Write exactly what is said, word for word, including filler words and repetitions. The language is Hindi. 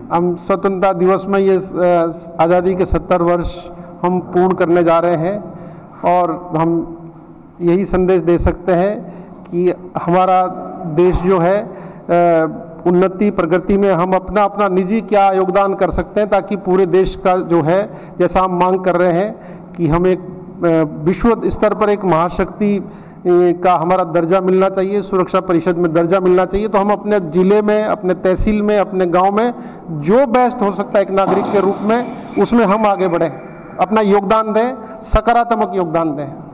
हम स्वतंत्रता दिवस में ये आज़ादी के सत्तर वर्ष हम पूर्ण करने जा रहे हैं और हम यही संदेश दे सकते हैं कि हमारा देश जो है उन्नति प्रगति में हम अपना अपना निजी क्या योगदान कर सकते हैं, ताकि पूरे देश का जो है, जैसा हम मांग कर रहे हैं कि हम एक विश्व स्तर पर एक महाशक्ति का हमारा दर्जा मिलना चाहिए, सुरक्षा परिषद में दर्जा मिलना चाहिए। तो हम अपने ज़िले में, अपने तहसील में, अपने गांव में जो बेस्ट हो सकता है एक नागरिक के रूप में, उसमें हम आगे बढ़ें, अपना योगदान दें, सकारात्मक योगदान दें।